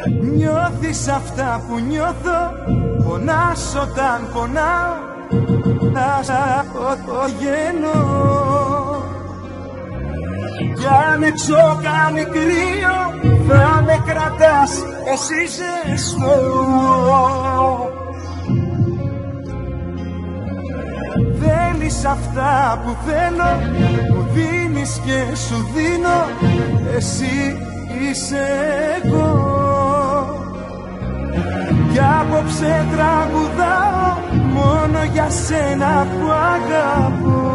Νιώθεις αυτά που νιώθω, πονάς όταν πονάω, θα γίνω. Κι αν έξω κάνει κρύο, θα με κρατάς εσύ ζεστό. Θέλεις αυτά που θέλω, μου δίνεις και σου δίνω, εσύ είσαι εγώ. Κι απόψε τραγουδάω μόνο για σένα που αγαπώ.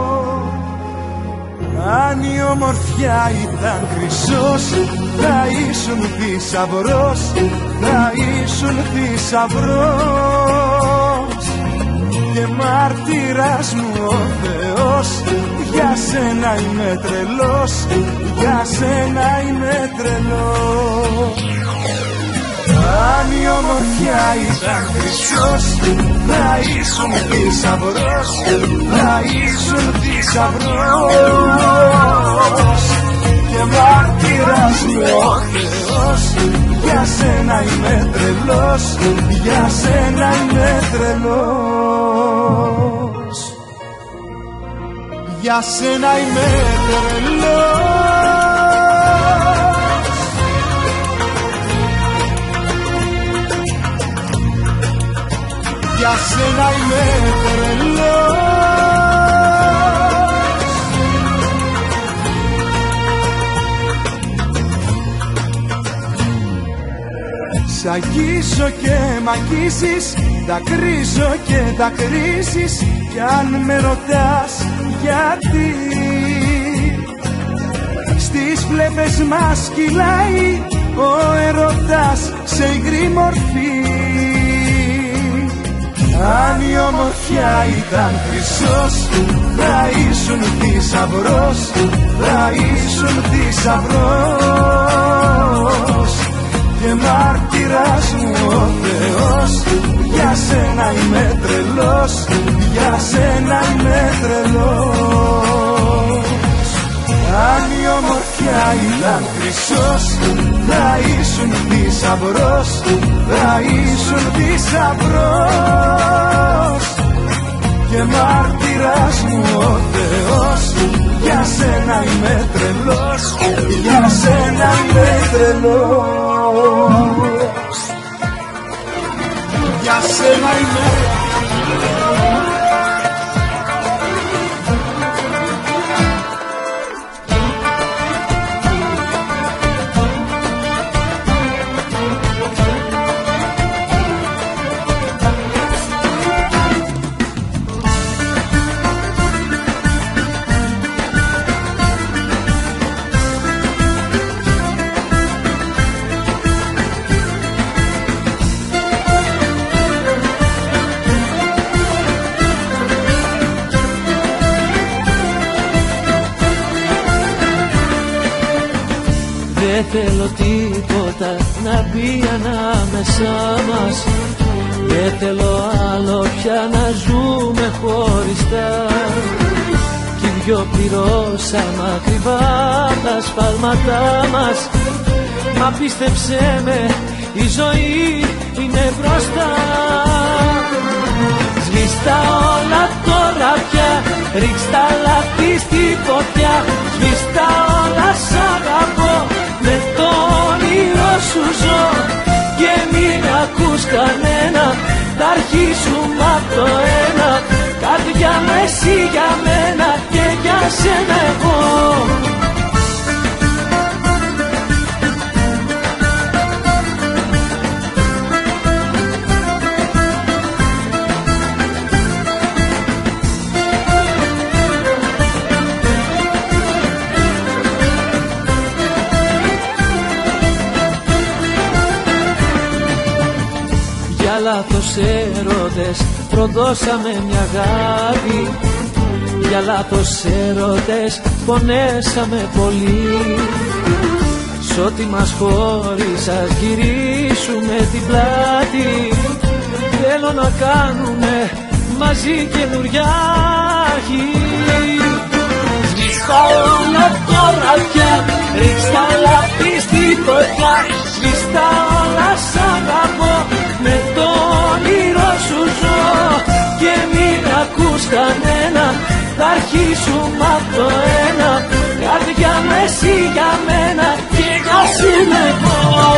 Αν η ομορφιά ήταν χρυσός, θα ήσουν θησαυρός, θα ήσουν θησαυρός. Και μάρτυρας μου ο Θεός, για σένα είμαι τρελός, για σένα είμαι τρελός. Αν η ομορφιά ήταν χρυσός, θα ήσουν θησαυρός, θα ήσουν θησαυρός. Και μάρτυρας μου ο Θεός, για σένα είμαι τρελός, για σένα είμαι τρελός. Για σένα είμαι τρελός. Για σένα είμαι τρελός. Σ' αγγίσω και μ' αγγίσεις, δακρύζω και δακρύζεις. Κι αν με ρωτάς γιατί, στις βλέπες μας κυλάει ο ερωτάς σε υγρή μορφή. Αν η ομορφιά ήταν χρυσός, θα ήσουν θησαυρός, θα ήσουν θησαυρός. Και μάρτυρας μου ο Θεός, για σένα είμαι τρελός, για σένα είμαι τρελός. Αν η ομορφιά ήταν χρυσός, θα ήσουν θησαυρός, θα ήσουν θησαυρός. Και μάρτυρας μου ο Θεός, για σένα είμαι τρελός, για σένα είμαι τρελός. Για σένα είμαι τρελός. Δεν θέλω τίποτα να μπει ανάμεσά μας. Δεν θέλω άλλο πια να ζούμε χωριστά. Κι οι δυο πληρώσαμε ακριβά τα σφάλματά μας. Μα πίστεψέ με, η ζωή είναι μπροστά. Σβήστα όλα τώρα πια, ρίξ' τα λάθη στη φωτιά. Σβήστα όλα, σ' αγαπώ, με το όνειρο σου ζω. Και μην ακούς κανένα, θα αρχίσουμε απ' το ένα. Καρδιά μου εσύ για μένα και για σένα εγώ. Για λάθος έρωτες προδώσαμε μια αγάπη. Για λάθος έρωτες πονέσαμε πολύ. Σ' ό,τι μας χώρισε ας γυρίσουμε την πλάτη. Θέλω να κάνουμε μαζί καινούρια γη. Σβήστα όλα τώρα πια, ρίξ' τα λάθη στη φωτιά. σβήστα όλα σ' αγαπώ, με το όνειρο σου ζω. Και μην ακούς κανένα, θα αρχίσουμε απ' το ένα. Καρδιά μου εσύ για μένα και ας είμαι εγώ.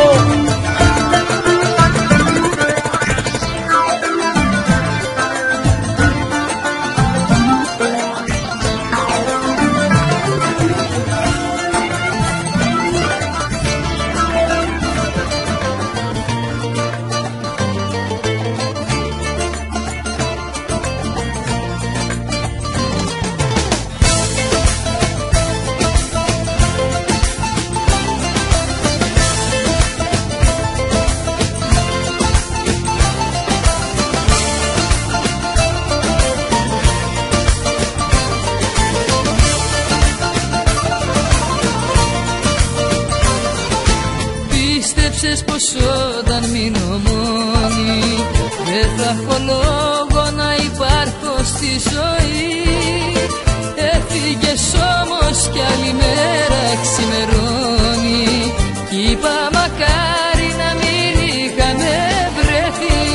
Πίστεψες πως όταν μείνω μόνη δεν θα έχω λόγο να υπάρχω στη ζωή. Έφυγες όμως κι άλλη μέρα ξημερώνει κι είπα μακάρι να μην είχαμε βρεθεί.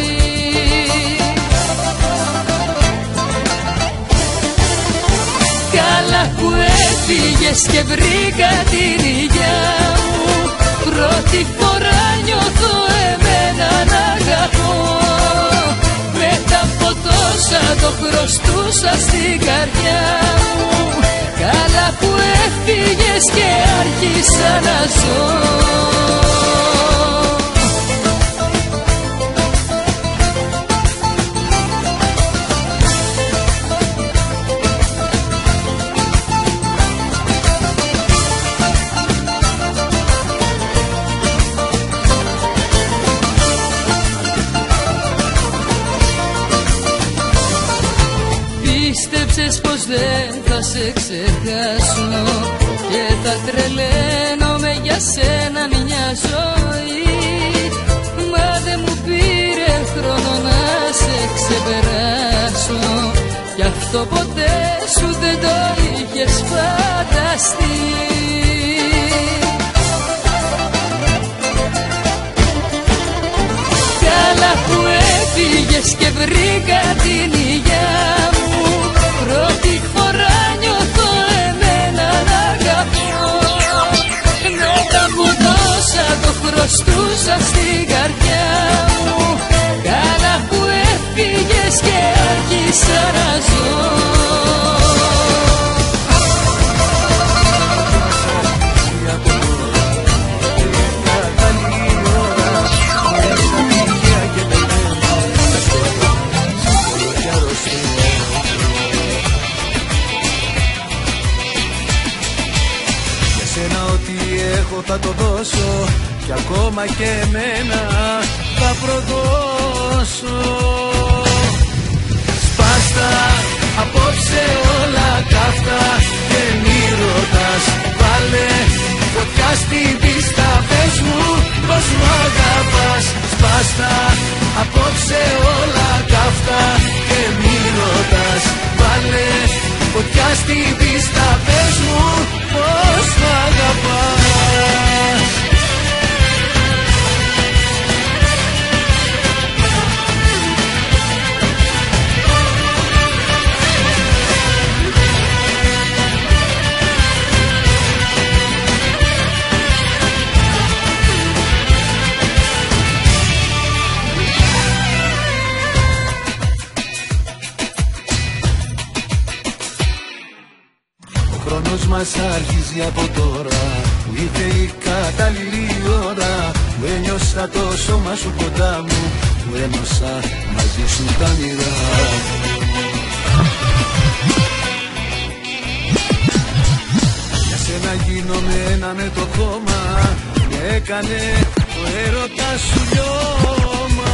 Καλά που έφυγες και βρήκα την υγειά μου, πρώτη φορά νιώθω εμένα να αγαπώ. Μετά από τόσα το χρωστούσα στην καρδιά μου. Καλά που έφυγες και άρχισα να ζω. Πίστεψες πως δεν θα σε ξεχάσω και θα τρελαίνομαι για σένα μια ζωή. Μα δεν μου πήρε χρόνο να σε ξεπεράσω κι αυτό ποτέ σου δεν το είχες φανταστεί. Καλά που έφυγες και βρήκα την υγειά μου, πρώτη φορά νιώθω εμένα να αγαπώ. Μετά που τόσα το χρωστούσα στην καρδιά μου. Καλά που έφυγες και άρχισα να ζω. Θα το δώσω κι ακόμα και εμένα θα προδώσω. Σπάστα απόψε όλα καύτα και μη ρωτάς. Βάλε φωτιά στην πίστα, πες μου πως μ' αγαπάς. Σπάστα απόψε όλα καύτα και μη ρωτάς. Βάλε φωτιά στην πίστα, πες μου πως μ' αγαπάς. Ο χρόνος μας αρχίζει από τώρα, που ήρθε η κατάλληλη ώρα, που ένιωσα το σώμα σου κοντά μου, που ένωσα μαζί σου τα μοιρά. Για σένα γίνομαι ένα με το χώμα, με έκανε το έρωτα σου λιώμα.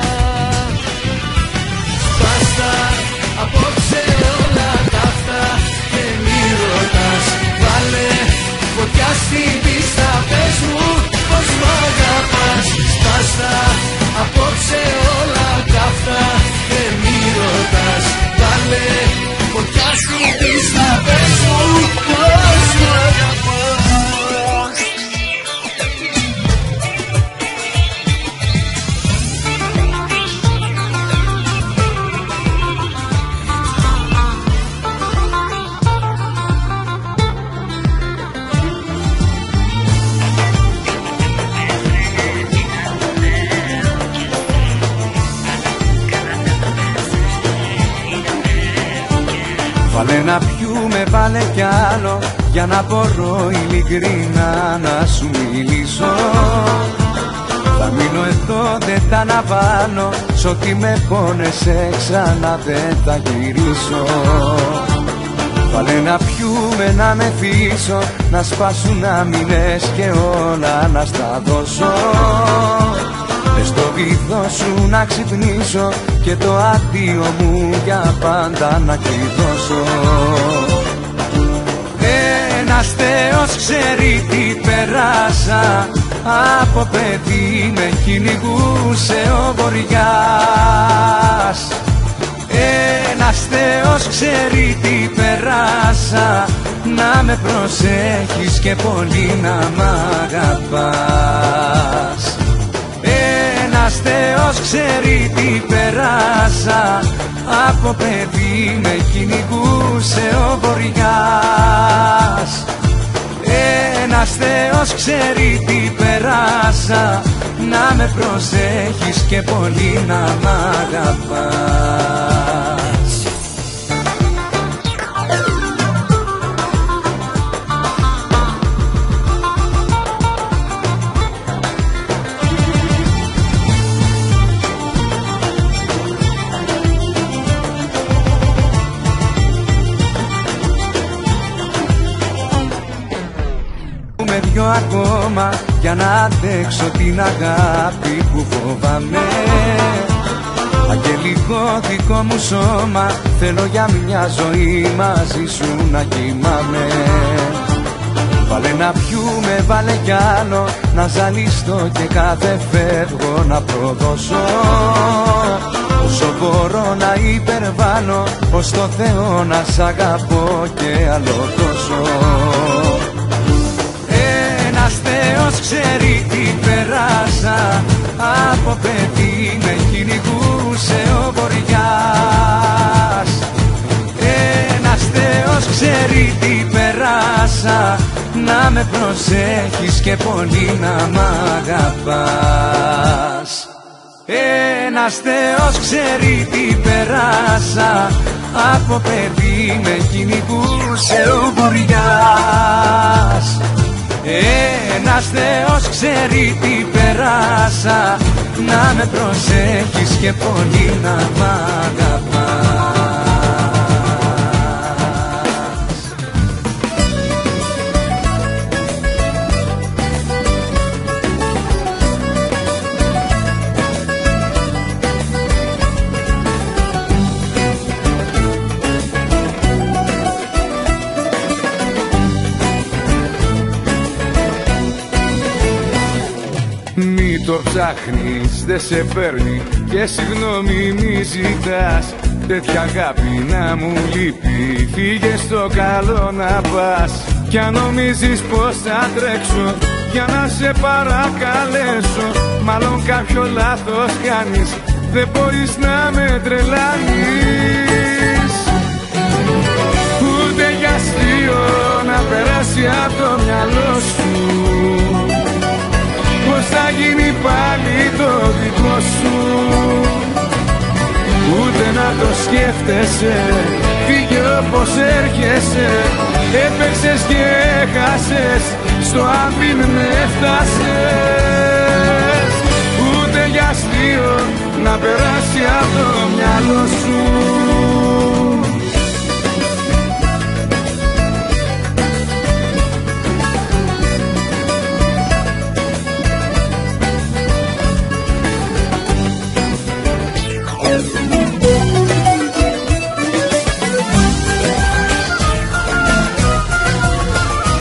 Σπάστα απόψε όλα ταύτα και μη ρωτάς. Βάλε φωτιά στην πίστα, πες μου πως μ' αγαπάς. Σπάστα απόψε όλα ταύτα και μη ρωτάς. Βάλε φωτιά στην πίστα, πες μου πως μ' αγαπάς. Βάλε να πιούμε, βάλε κι άλλο, για να μπορώ ειλικρινά να σου μιλήσω. Θα μείνω εδώ, δεν τα αναβάνω, σ' ό,τι με πόνεσαι ξανά δεν θα γυρίσω. Βάλε να πιούμε, να με αφήσω, να σπάσουν αμυνές και όλα να στα δώσω. Μες στο βυθό σου να ξυπνήσω και το αντίο μου για πάντα να κλειδώσω. Ένας Θεός ξέρει τι περάσα, από παιδί με κυνηγούσε ο βοριάς. Ένας Θεός ξέρει τι περάσα, να με προσέχεις και πολύ να μ' αγαπάς. Ένας Θεός ξέρει τι περάσα, από παιδί με κυνηγούσε ο βοριάς. Ένας Θεός ξέρει τι περάσα, να με προσέχεις και πολύ να μ' αγαπάς. Δυο ακόμα για να αντέξω την αγάπη που φοβάμαι. Αγγελικό δικό μου σώμα, θέλω για μια ζωή μαζί σου να κοιμάμαι. Βάλε να πιούμε, βάλε κι άλλο, να ζαλιστώ και κάθε φεύγω να προδώσω. Όσο μπορώ να υπερβάλλω, ως το Θεό να σ' αγαπώ και άλλο τόσο. Ένας Θεός ξέρει τι περάσα, από παιδί με κυνηγούσε ο βοριάς. Ένας Θεός ξέρει τι περάσα, να με προσέχεις και πολύ να μ' αγαπάς. Ένας Θεός ξέρει τι περάσα, από παιδί με κυνηγούσε ο βοριάς. Ένας Θεός ξέρει τι περάσα, να με προσέχεις και πολύ να μ' αγαπάς. Μη το ψάχνεις, δεν σε παίρνει και συγγνώμη μη ζητάς. Τέτοια αγάπη να μου λείπει, φύγε στο καλό να πας. Κι αν νομίζεις πως θα τρέξω για να σε παρακαλέσω, μάλλον κάποιο λάθος κάνεις, δεν μπορείς να με τρελάνεις. Ούτε για αστείο να περάσει από το μυαλό σου, πως θα γίνει πάλι το δικό σου. Ούτε να το σκέφτεσαι, φύγε όπως έρχεσαι. Έπαιξες και έχασες, στο αν μην έφτασες. Ούτε για αστείο να περάσει από το μυαλό σου.